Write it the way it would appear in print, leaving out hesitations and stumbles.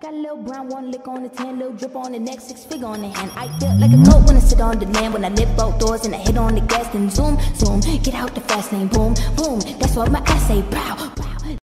Got a little brown, one lick on the tan, little drip on the neck, 6 figure on the hand. I feel like a goat when I sit on the land. When I lift both doors and I hit on the gas, then zoom, zoom, get out the fast lane, boom, boom. That's what my ass say, pow.